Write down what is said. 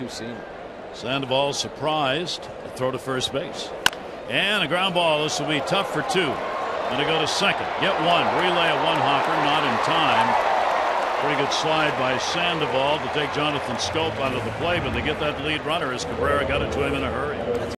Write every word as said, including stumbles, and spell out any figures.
Sandoval surprised to throw to first base. And a ground ball. This will be tough for two. Going to go to second. Get one. Relay a one hopper. Not in time. Pretty good slide by Sandoval to take Jonathan Scope out of the play, but they get that lead runner as Cabrera got it to him in a hurry.